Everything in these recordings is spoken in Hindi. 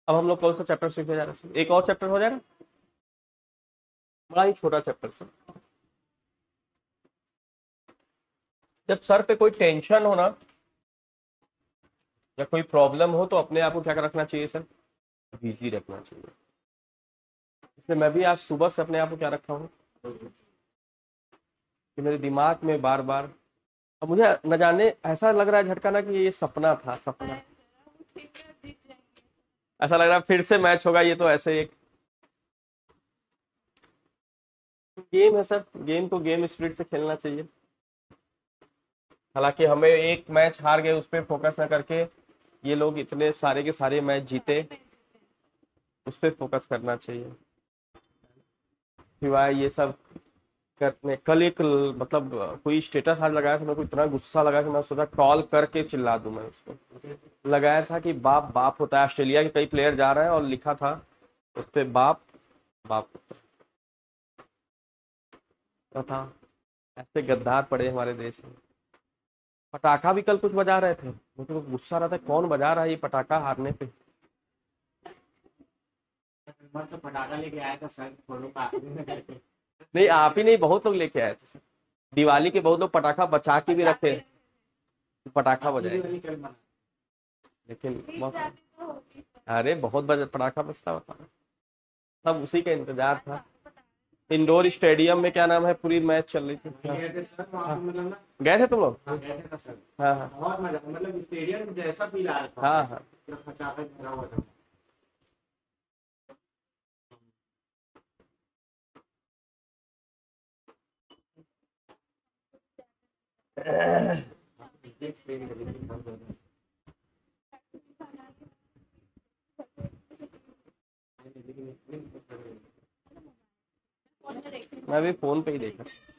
अब हम लोग कौन सा चैप्टर सीखने जा रहे हैं? एक और चैप्टर हो जाएगा, बड़ा ही छोटा चैप्टर सर। जब सर पे कोई टेंशन हो ना या कोई प्रॉब्लम हो तो अपने आप को क्या रखना चाहिए सर? बिजी रखना चाहिए। इसलिए मैं भी आज सुबह से अपने आप को क्या रखा हूँ कि मेरे दिमाग में बार बार, अब मुझे न जाने ऐसा लग रहा है झटका ना कि ये सपना था, सपना ऐसा लग रहा है फिर से मैच होगा ये, तो ऐसे एक गेम है सर, गेम को गेम स्पिरिट से खेलना चाहिए। हालांकि हमें एक मैच हार गए उस पर फोकस ना करके ये लोग इतने सारे के सारे मैच जीते, उस पर फोकस करना चाहिए सिवाय ये सब करने। कल एक मतलब कोई स्टेटस आज लगाया था, मेरे को इतना गुस्सा लगा कि मैं सोचा कॉल करके चिल्ला दूं। मैं उसको लगाया था कि बाप बाप होता है, ऑस्ट्रेलिया के कई प्लेयर जा रहे हैं और लिखा था उस पर बाप बाप होता था। ऐसे गद्दार पड़े हमारे देश में। पटाखा भी कल कुछ बजा रहे थे, मुझे तो गुस्सा रहा था कौन बजा रहा है ये पटाखा हारने पे। मैं तो पटाखा लेके आया था सर, फोटो का नहीं आप ही नहीं, बहुत लोग लेके आए थे दिवाली के, बहुत लोग पटाखा बचा के भी रखे, पटाखा बजाए लेकिन अरे बहुत बजे पटाखा बजता होता है, सब उसी का इंतजार था। इंडोर स्टेडियम में क्या नाम है पूरी मैच चल रही थी। गए थे सर वहाँ पे, मतलब ना गए थे तुम लोग? हाँ गए थे ना सर। हाँ हाँ बहुत मजा, मतलब स्टेडियम जैसा फील आ रहा था। हाँ हाँ। पूरा पटाखा भरा हुआ था। मैं भी फोन पे ही देखा।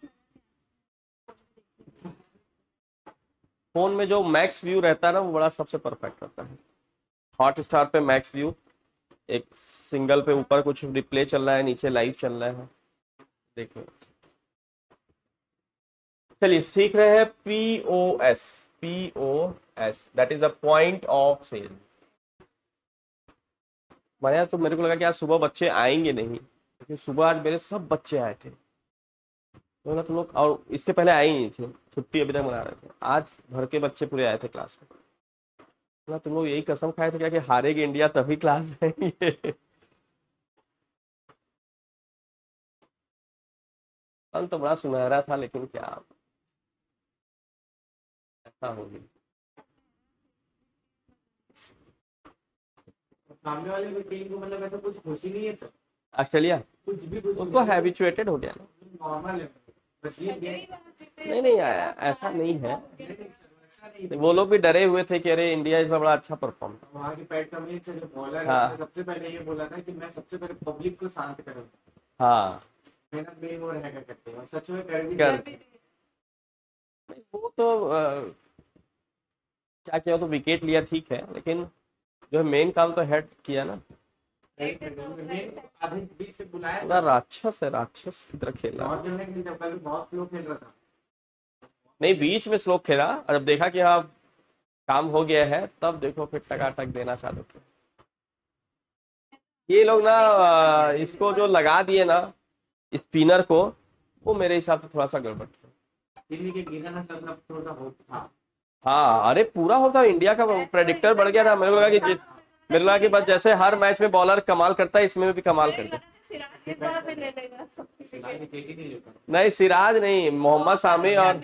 फोन में जो मैक्स व्यू रहता है ना वो बड़ा सबसे परफेक्ट रहता है। हॉट स्टार पे मैक्स व्यू, एक सिंगल पे ऊपर कुछ रिप्ले चल रहा है, नीचे लाइव चल रहा है, देखो। चलिए सीख रहे हैं POS। POS that is the point of sale. Maya तो मेरे को लगा कि आज सुबह बच्चे आएंगे नहीं, लेकिन सुबह आज मेरे सब बच्चे आए थे। तो ना तुम लोग, और इसके पहले आए ही नहीं थे, छुट्टी अभी तक मना रहे थे, आज भर के बच्चे पूरे आए थे क्लास में। ना तुम लोग यही कसम खाए थे क्या कि हारेगी इंडिया तभी क्लास आएंगे? कल तो बड़ा सुनहरा था लेकिन क्या ऐसा हो गया। सामने वाले की टीम को मतलब ऐसा कुछ खुशी नहीं है सर, ऑस्ट्रेलिया कुछ भी कुछ उसको हैबिचुएटेड हो गया ना। नॉर्मल है बस ये गेम। नहीं नहीं ऐसा नहीं है, ऐसा नहीं, वो लोग भी डरे हुए थे कि अरे इंडिया इस बार बड़ा अच्छा परफॉर्म। वहाँ के पैट कमिंस से जो बॉलर है हाँ उसने सबसे पहले ये बोला था कि मैं सबसे पहले पब्लिक को शांत करूंगा। हाँ मेहनत में वो रहेगा करते हैं, और सच में कर भी कर दिया। वो तो क्या किया, तो विकेट लिया ठीक है, लेकिन जो मेन काम तो हेड किया ना। आधे बीच से बुलाया पूरा था। राक्षस है, राक्षस की तरह खेल रहा बहुत है। जल्दी खेल रहा, कल बहुत स्लो खेल रहा था। नहीं बीच में स्लो खेला, और जब देखा कि हाँ काम हो गया है तब देखो फिर टकाटक देना चालू किया। ये लोग ना इसको जो लगा दिए ना स्पिनर को, वो मेरे हिसाब से थोड़ा सा गड़बड़ था। 3 विकेट गिरा ना सर, तब थोड़ा सा होप था। हाँ अरे पूरा होता, इंडिया का प्रेडिक्टर बढ़ गया था। मेरे को लगा कि मेरे को लगा कि बस जैसे हर मैच में बॉलर कमाल करता है इसमें भी कमाल करता है। विकेट ही नहीं लेता। नहीं सिराज नहीं, मोहम्मद शामी और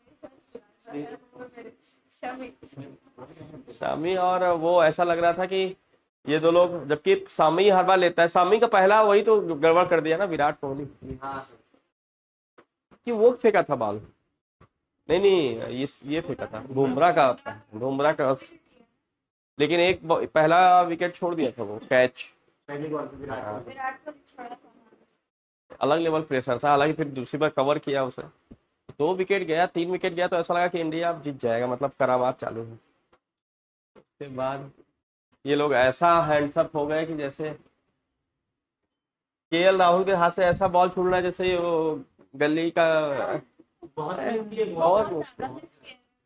शामी, और वो ऐसा लग रहा था कि ये दो लोग, जबकि शामी हर बार लेता है। शामी का पहला वही तो गड़बड़ कर दिया ना विराट कोहली, हाँ सर, कि वो फेंका था बॉल। नहीं नहीं ये फेंका था बुमराह का, बुमराह का। लेकिन एक पहला विकेट छोड़ दिया था वो कैच। पहली बॉल पे विराट कोहली। अलग लेवल प्रेशर था, हालांकि फिर दूसरी बार कवर किया उसे। 2 विकेट गया, 3 विकेट गया तो ऐसा लगा कि इंडिया अब जीत जाएगा, मतलब करामात चालू है। उसके बाद ये लोग ऐसा हैंड्सअप हो गए कि जैसे KL राहुल के हाथ से ऐसा बॉल छूटना है जैसे वो गली का। बहुत मिस किए, बहुत मुश्किल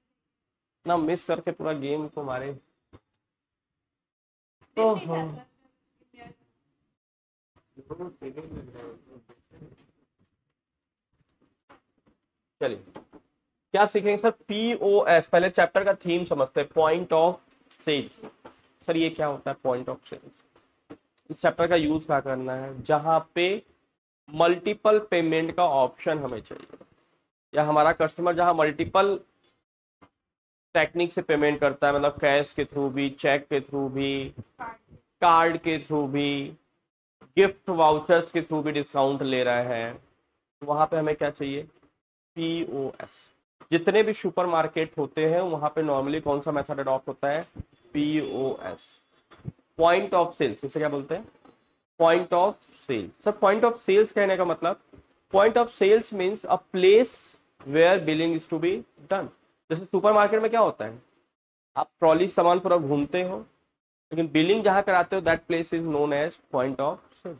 ना, मिस करके पूरा गेम को मारे। तो तो देने ही लग रहा है। चलिए क्या सीखेंगे सर, पीओएस। पहले चैप्टर का थीम समझते हैं, पॉइंट ऑफ सेल। सर ये क्या होता है पॉइंट ऑफ सेल? इस चैप्टर का यूज क्या करना है, जहां पे मल्टीपल पेमेंट का ऑप्शन हमें चाहिए, या हमारा कस्टमर जहां मल्टीपल टेक्निक से पेमेंट करता है, मतलब कैश के थ्रू भी, चेक के थ्रू भी, कार्ड के थ्रू भी, गिफ्ट वाउचर्स के थ्रू भी डिस्काउंट ले रहा है, तो वहां पे हमें क्या चाहिए, पीओएस। जितने भी सुपर मार्केट होते हैं वहां पे नॉर्मली कौन सा मेथड अडॉप्ट होता है, पीओएस, पॉइंट ऑफ सेल्स। इसे क्या बोलते हैं, point of sale. Sir point of sales कहने का मतलब, point of sales means a place where billing is to be done. जैसे सुपर मार्केट में क्या होता है, आप ट्रॉली सामान पूरा घूमते हो, लेकिन बिलिंग जहां कराते हो that place is known as point of sale.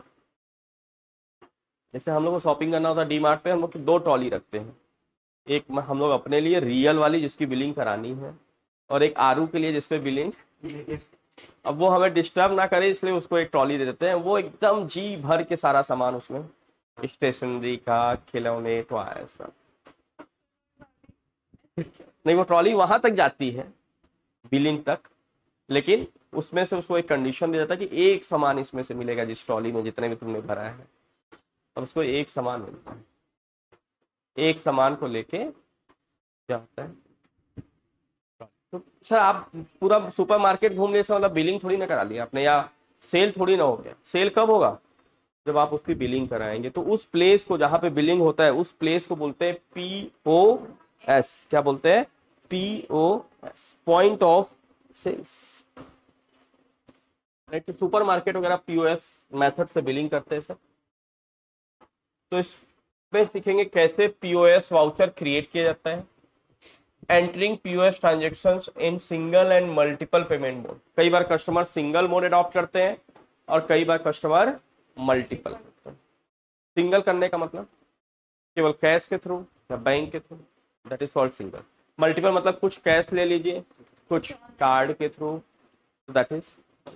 जैसे हम लोग को शॉपिंग करना होता है डी मार्ट पे, हम लोग दो ट्रॉली रखते हैं, एक हम लोग अपने लिए रियल वाली जिसकी बिलिंग करानी है, और एक आरू के लिए जिसपे बिलिंग, अब वो हमें डिस्टर्ब ना करे इसलिए उसको एक ट्रॉली दे देते हैं, वो एकदम जी भर के सारा सामान उसमें, स्टेशनरी का, खिलौने, टॉय, सब। नहीं, वो ट्रॉली वहां तक जाती है बिलिंग तक, लेकिन उसमें से उसको एक कंडीशन दे जाता है कि एक सामान इसमें से मिलेगा जिस ट्रॉली में जितने भी तुमने भरा है, और उसको एक सामान मिलता है। एक सामान को लेके क्या होता है, तो सर आप पूरा सुपर मार्केट घूम ले, मतलब बिलिंग थोड़ी ना करा लिया आपने, या सेल थोड़ी ना हो गया। सेल कब होगा, जब आप उसकी बिलिंग कराएंगे। तो उस प्लेस को जहां पे बिलिंग होता है उस प्लेस को बोलते हैं पीओएस। क्या बोलते हैं, POS, point of sales. Right, तो सुपर मार्केट वगैरह पीओएस मेथड से बिलिंग करते हैं सर। तो इसमें सीखेंगे कैसे पीओएस वाउचर क्रिएट किया जाता है, entering POS transactions in single and multiple payment mode. कई बार कस्टमर सिंगल मोड अडॉप्ट करते हैं और कई बार कस्टमर मल्टीपल करते हैं। सिंगल करने का मतलब केवल कैश के थ्रू या बैंक के through, that is called single. Multiple मतलब कुछ कैश ले लीजिए, कुछ कार्ड के through, that is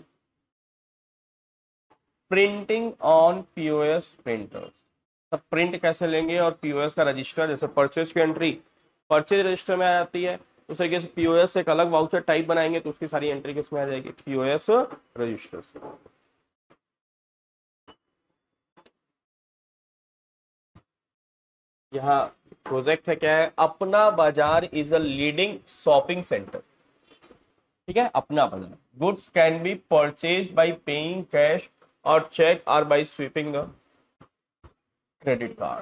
printing on POS printers. सब प्रिंट कैसे लेंगे, और पीओएस का रजिस्टर, जैसे परचेज की एंट्री परचेज रजिस्टर में आ जाती है, उस तरीके से पीओएस एक अलग वाउचर टाइप बनाएंगे तो उसकी सारी एंट्री किसमें आ जाएगी, पीओएस रजिस्टर। यहाँ प्रोजेक्ट है, क्या है, Apna Bazaar is a leading shopping centre. ठीक है, Apna Bazaar, goods can be purchase by paying cash और चेक और by sweeping the credit card.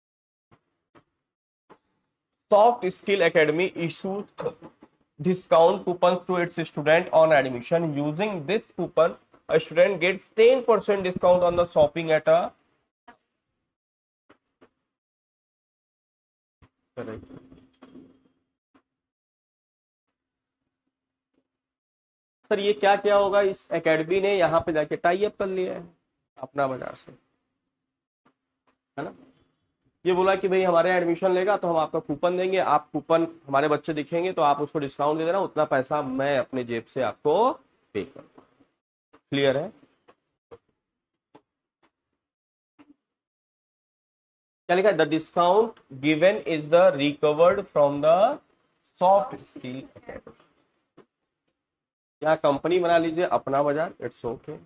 Soft Skill Academy issues discount coupons to its student on admission. Using this coupon, a student gets 10% discount on the shopping at a sir ये क्या क्या होगा, इस एकेडमी ने यहाँ पे जाके टाई अप कर लिया है अपना बाजार से, है ना। ये बोला कि भाई हमारे एडमिशन लेगा तो हम आपका कूपन देंगे, आप कूपन हमारे बच्चे दिखेंगे तो आप उसको डिस्काउंट दे देना, उतना पैसा मैं अपने जेब से आपको पे कर। क्लियर है, क्या लिखा है, the discount given is the recovered from the soft skill academy. यहाँ कंपनी बना लीजिए अपना बाजार, इट्स ओके।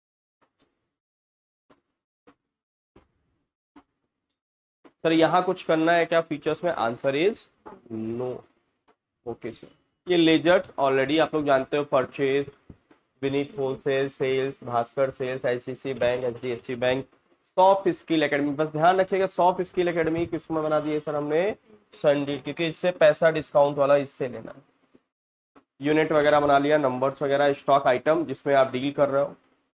सर यहाँ कुछ करना है क्या फीचर्स में, answer is no. Okay sir, ये लेजर्स ऑलरेडी आप लोग जानते हो, purchase, Vineet wholesale sales, Bhaskar sales, ICC bank, HDFC bank. Soft skill academy, बस ध्यान रखिएगा सॉफ्ट स्किल एकेडमी किसमें बना दिए सर हमने, संडील, क्योंकि इससे पैसा डिस्काउंट वाला इससे लेना है। यूनिट वगैरह बना लिया, नंबर्स वगैरह, स्टॉक आइटम जिसमें आप डील कर रहे हो।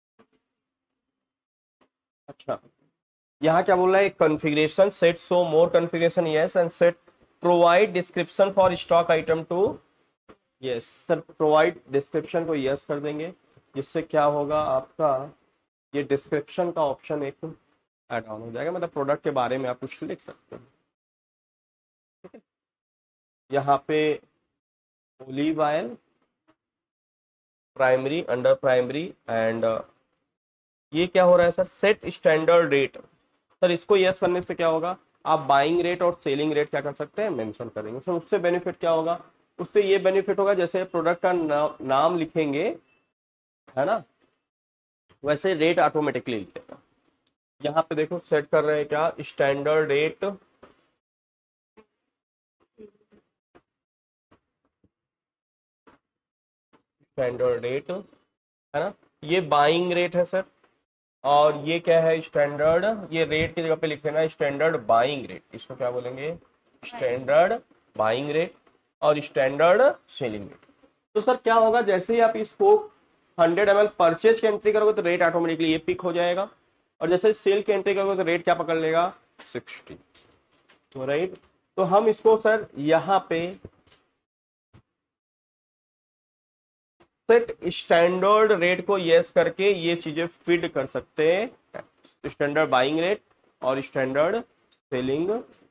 अच्छा, यहाँ क्या बोल रहा है, configuration set so more configuration yes and set provide description for stock item to yes. Sir provide description को यस कर देंगे, जिससे क्या होगा आपका, ये डिस्क्रिप्शन का ऑप्शन एक ऐड ऑन हो जाएगा, मतलब प्रोडक्ट के बारे में आप कुछ लिख सकते हैं। ठीक है, यहाँ पे olive oil, primary, under primary and ये क्या हो रहा है sir, set standard rate. Sir इसको यस करने से क्या होगा, आप बाइंग रेट और सेलिंग रेट क्या कर सकते हैं, मेंशन करेंगे। सर उससे बेनिफिट क्या होगा, उससे ये बेनिफिट होगा जैसे प्रोडक्ट का नाम लिखेंगे, है ना, वैसे रेट ऑटोमेटिकली लिखेगा। यहाँ पे देखो सेट कर रहे हैं क्या, स्टैंडर्ड रेट, स्टैंडर्ड रेट है ना, ये बाइंग रेट है सर, और ये क्या है स्टैंडर्ड, ये रेट की जगह पे लिख लेना स्टैंडर्ड बाइंग रेट, इसको क्या बोलेंगे, स्टैंडर्ड बाइंग रेट और स्टैंडर्ड सेलिंग रेट। तो सर क्या होगा, जैसे ही आप इसको 100 ml परचेज की एंट्री करोगे तो रेट ऑटोमेटिकली ये पिक हो जाएगा, और जैसे सेल की एंट्री करोगे तो रेट क्या पकड़ लेगा, 60। तो राइट, तो हम इसको सर यहाँ पे सेट स्टैंडर्ड रेट को यस करके ये चीजें फीड कर सकते हैं, स्टैंडर्ड बाइंग रेट और स्टैंडर्ड सेलिंग।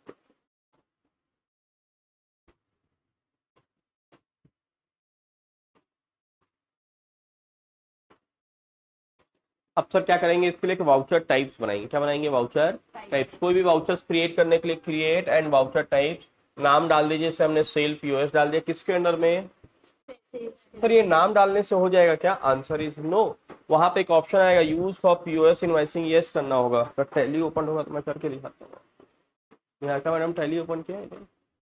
अब सर क्या करेंगे, इसके लिए वाउचर टाइप्स बनाएंगे। क्या बनाएंगे, वाउचर टाइप्स। कोई भी वाउचर्स क्रिएट करने के लिए क्रिएट एंड वाउचर टाइप्स, नाम डाल दीजिए, जैसे हमने सेल पीओएस डाल दिया, किसके अंडर में, सर ये नाम डालने से हो जाएगा क्या, आंसर इज नो। वहां पे एक ऑप्शन आएगा use for POS invoicing, yes करना होगा। तो टैली ओपन होगा तो मैं करके दिखाता हूँ। यहाँ का मैडम टैली ओपन किया है।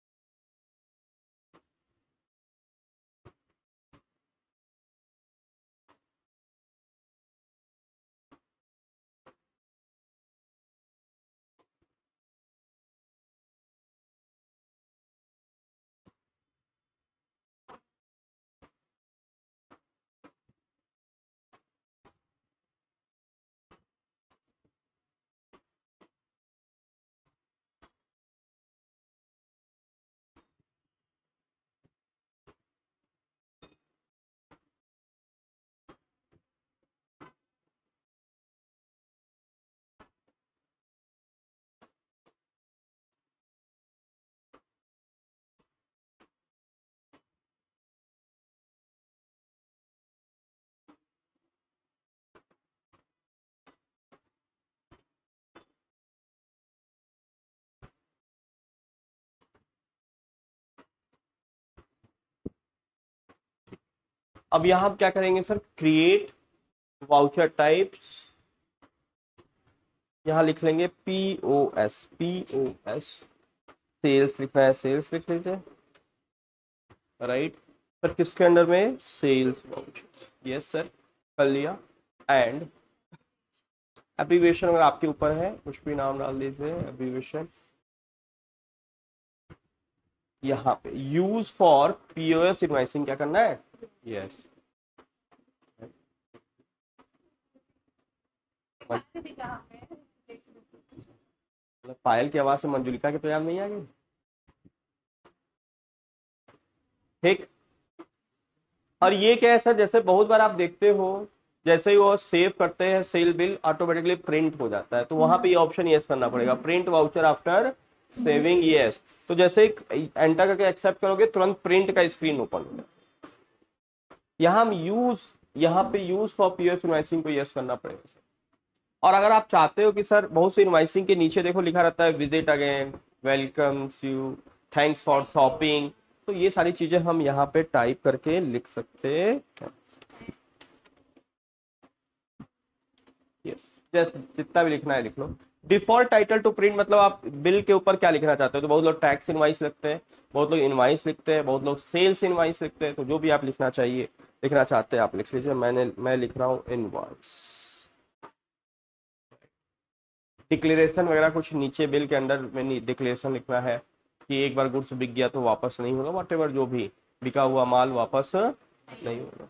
अब यहाँ हम क्या करेंगे सर, क्रिएट वाउचर टाइप्स, यहाँ लिख लेंगे पीओएस, पीओएस सेल्स लिखना है, सेल्स लिख लीजिए, राइट सर, किसके अंडर में, सेल्स वाउचर, यस सर कर लिया। एंड एब्रीविएशन अगर आपके ऊपर है कुछ भी नाम डाल दीजिए, एब्रीविएशन यहाँ पे यूज फॉर पीओएस इनवॉइसिंग क्या करना है, यस। पायल की आवाज से मंजुलिका के तो याद नहीं आ गई, ठीक। और ये क्या है सर, जैसे बहुत बार आप देखते हो जैसे ही वो सेव करते हैं सेल बिल ऑटोमेटिकली प्रिंट हो जाता है, तो वहां पे ये ऑप्शन यस करना पड़ेगा, print voucher after saving, yes. तो जैसे एंटर करके एक्सेप्ट करोगे तुरंत प्रिंट का स्क्रीन ओपन हो जाएगा। यहाँ हम यहाँ पे यूज फॉर पीओएस इनवॉइसिंग को यस करना पड़ेगा सर। और अगर आप चाहते हो कि सर बहुत सी इनवॉइसिंग के नीचे देखो लिखा रहता है visit again, welcomes you, thanks for shopping, तो ये सारी चीजें हम यहाँ पे टाइप करके लिख सकते हैं, यस। जस्ट जितना भी लिखना है लिख लो। डिफॉल्ट टाइटल टू प्रिंट मतलब आप बिल के ऊपर क्या लिखना चाहते हो, तो बहुत लोग टैक्स इनवाइस लिखते हैं, बहुत लोग इनवाइस लिखते हैं, बहुत लोग सेल्स इनवाइस लिखते हैं, तो जो भी आप लिखना चाहिए लिखना चाहते हैं आप लिख लीजिए। मैं लिख रहा हूँ इनवाइस। डिक्लेरेशन वगैरह कुछ नीचे बिल के अंदर में डिक्लेरेशन लिखना है कि एक बार गुड्स बिक गया तो वापस नहीं होगा, वॉटेवर जो भी बिका हुआ माल वापस नहीं होगा।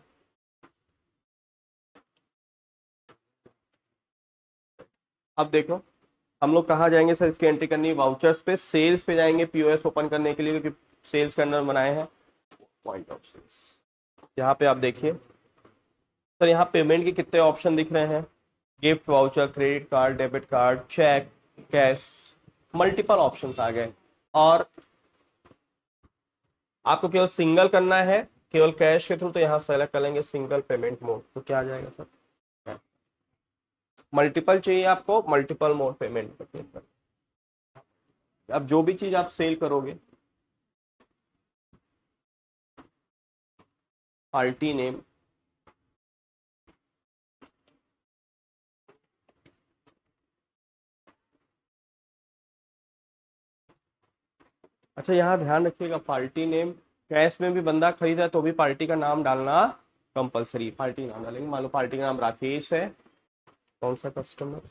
अब देखो हम लोग कहाँ जाएंगे सर, इसकी एंट्री करनी है वाउचर्स पे, सेल्स पे जाएंगे पीओएस ओपन करने के लिए, क्योंकि सेल्स के अंदर बनाए हैं पॉइंट ऑफ सेल्स। यहाँ पे आप देखिए सर, यहाँ पेमेंट के कितने ऑप्शन दिख रहे हैं, gift voucher, credit card, debit card, cheque, cash, multiple options आ गए। और आपको केवल सिंगल करना है, केवल कैश के थ्रू, तो यहाँ सेलेक्ट कर लेंगे सिंगल पेमेंट मोड, तो क्या आ जाएगा सर, मल्टीपल चाहिए आपको, मल्टीपल मोड पेमेंट पर। अब जो भी चीज आप सेल करोगे, पार्टी नेम, अच्छा यहाँ ध्यान रखिएगा, पार्टी नेम कैश में भी बंदा खरीदा है तो भी पार्टी का नाम डालना कंपलसरी। पार्टी नाम डालेंगे, मान लो पार्टी का नाम राकेश है, कौन सा कस्टमर,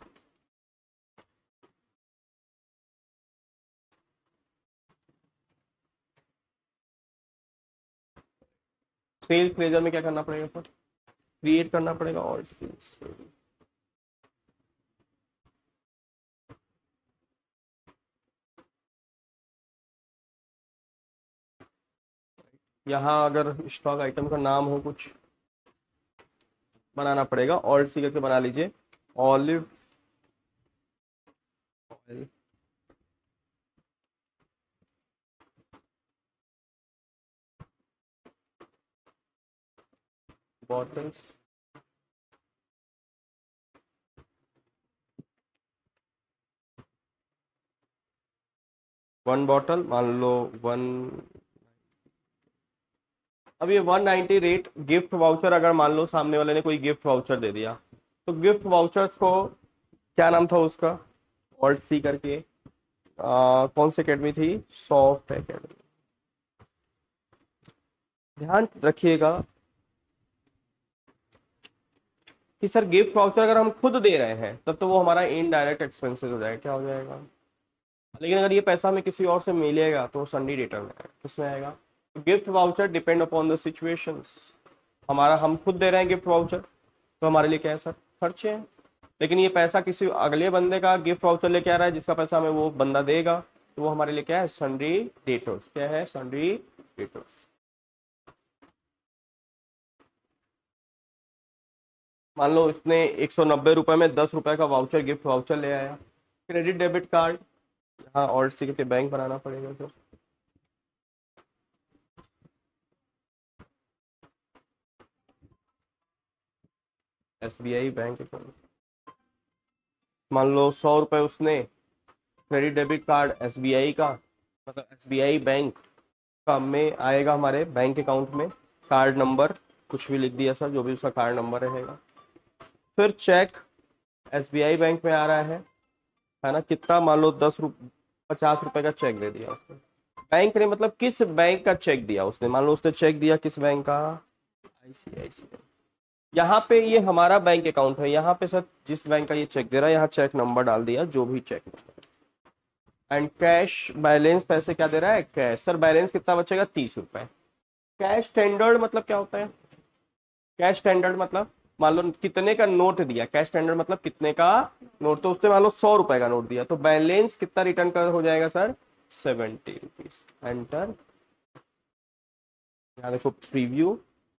सेल्स लेजर में क्या करना पड़ेगा सर, क्रिएट करना पड़ेगा और सेल्स, यहाँ अगर स्टॉक आइटम का नाम हो कुछ बनाना पड़ेगा, और सी करके बना लीजिए, ऑलिव ऑयल, बॉटल्स, 1 बॉटल मान लो 1। अब ये 190 रेट गिफ्ट वाउचर, अगर मान लो सामने वाले ने कोई गिफ्ट वाउचर दे दिया, तो गिफ्ट वाउचर्स को क्या नाम था उसका, और सी करके कौन सी एकेडमी थी, सॉफ्ट एकेडमी। ध्यान रखिएगा कि सर गिफ्ट वाउचर अगर हम खुद दे रहे हैं तब तो वो हमारा इनडायरेक्ट एक्सपेंसेस हो जाएगा, क्या हो जाएगा। लेकिन अगर ये पैसा हमें किसी और से मिलेगा तो सन्डी रिटर्न में किसमें आएगा, gift voucher depend upon the situations. हमारा हम खुद दे रहे हैं गिफ्ट वाउचर तो हमारे लिए क्या है सर, खर्चे हैं। लेकिन ये पैसा किसी अगले बंदे का गिफ्ट वाउचर लेके आ रहा है जिसका पैसा हमें वो बंदा देगा, तो वो हमारे लिए क्या है, सन्डी डेटर्स। क्या है, सन्डी डेटर्स। मान लो इसने 190 रुपए में 10 रुपए का वाउचर, गिफ्ट वाउचर ले आया, क्रेडिट डेबिट कार्ड, यहाँ और सी के बैंक बनाना पड़ेगा सर। SBI बैंक अकाउंट, मान लो 100 रुपए उसने, क्रेडिट डेबिट कार्ड SBI का, मतलब SBI बैंक का में आएगा हमारे बैंक अकाउंट में, कार्ड नंबर कुछ भी लिख दिया सर, जो भी उसका कार्ड नंबर रहेगा। फिर चेक SBI बैंक में आ रहा है ना, कितना, मान लो 50 रुपए का चेक दे दिया उसने। बैंक ने मतलब किस बैंक का चेक दिया उसने, मान लो उसने चेक दिया किस बैंक का, ICICI। यहाँ पे ये हमारा बैंक अकाउंट है, यहाँ पे सर जिस बैंक का ये चेक दे रहा है यहाँ चेक नंबर डाल दिया, जो भी चेक। एंड कैश बैलेंस, पैसे क्या दे रहा है, कैश। सर बैलेंस कितना बचेगा, 30 रुपए। कैश स्टैंडर्ड मतलब क्या होता है, कैश स्टैंडर्ड मतलब मान लो कितने का नोट दिया, कैश स्टैंडर्ड मतलब कितने का नोट, तो उसने मान लो 100 रुपए का नोट दिया, तो बैलेंस कितना रिटर्न कर हो जाएगा सर, 70 रुपीज। एंटर। यहाँ देखो प्रीव्यू,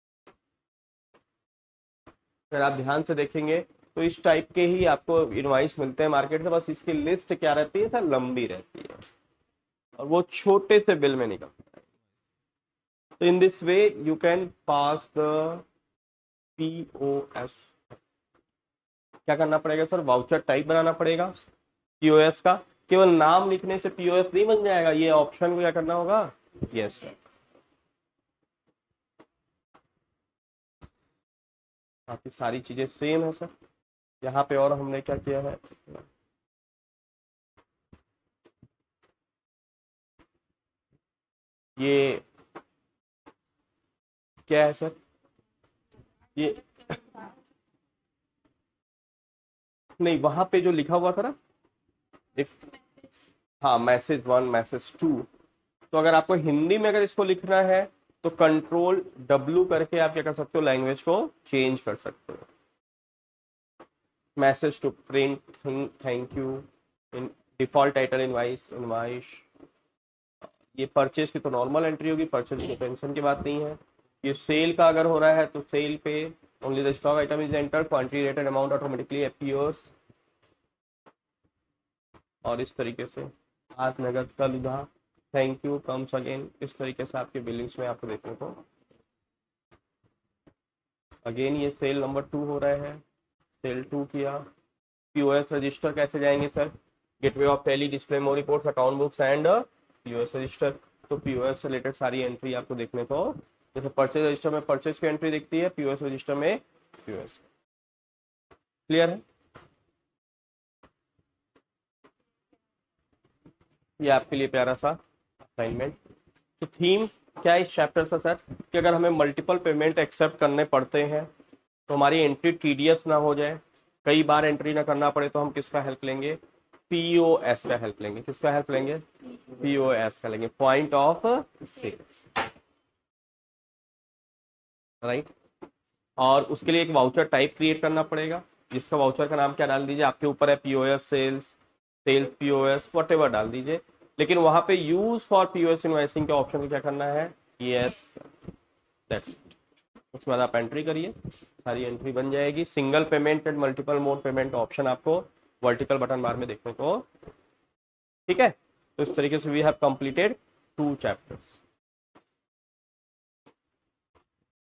अगर आप ध्यान से देखेंगे तो इस टाइप के ही आपको इनवाइस मिलते हैं मार्केट से, बस इसकी लिस्ट क्या रहती है सर, लंबी रहती है और वो छोटे से बिल में निकलता है। तो in this way you can pass the POS। क्या करना पड़ेगा सर, वाउचर टाइप बनाना पड़ेगा POS का। केवल नाम लिखने से POS नहीं बन जाएगा, ये ऑप्शन को क्या करना होगा, यस सर। बाकी सारी चीजें सेम है सर। यहाँ पे और हमने क्या किया है, ये क्या है सर, ये नहीं, वहां पे जो लिखा हुआ था ना, हाँ मैसेज 1 मैसेज 2, तो अगर आपको हिंदी में अगर इसको लिखना है तो Ctrl W करके आप क्या कर सकते हो, लैंग्वेज को चेंज कर सकते हो। Message to print, thank you, in default title invoice, ये परचेज की तो नॉर्मल एंट्री होगी, परचेज की टेंशन की बात नहीं है। ये सेल का अगर हो रहा है तो सेल पे only the stock item is enter, quantity rated amount automatically appears, और इस तरीके से आज नगद कल उधार, थैंक यू, कम्स अगेन, इस तरीके से आपके बिलिंग्स में आपको देखने को। अगेन ये सेल नंबर 2 हो रहा है, सेल 2 किया, पीओएस रजिस्टर कैसे जाएंगे sir? Gateway of Tally, display more reports, account books and POS register. तो पीओएस से रिलेटेड सारी एंट्री आपको देखने को, जैसे परचेज रजिस्टर में परचेज की एंट्री दिखती है, पीओएस रजिस्टर में पीओएस। क्लियर है? ये आपके लिए प्यारा सा असाइनमेंट। तो थीम क्या है इस चैप्टर से सर, कि अगर हमें मल्टीपल पेमेंट एक्सेप्ट करने पड़ते हैं तो हमारी एंट्री टीडीएस ना हो जाए, कई बार एंट्री ना करना पड़े, तो हम किसका हेल्प लेंगे? पीओएस का हेल्प लेंगे। किसका हेल्प लेंगे? पीओएस का लेंगे, पॉइंट ऑफ सेल्स, राइट। और उसके लिए एक वाउचर टाइप क्रिएट करना पड़ेगा, जिसका वाउचर का नाम क्या डाल दीजिए, आपके ऊपर है, POS sales, sales POS, whatever डाल दीजिए। लेकिन वहां पे यूज फॉर पीओएस इनवॉइसिंग के ऑप्शन को क्या करना है? Yes, that's it. उसके बाद आप एंट्री करिए, सारी एंट्री बन जाएगी। Single payment and multiple mode payment option आपको वर्टिकल बटन बार में देखने को, ठीक है। तो इस तरीके से वी हैव कंप्लीटेड 2 चैप्टर्स।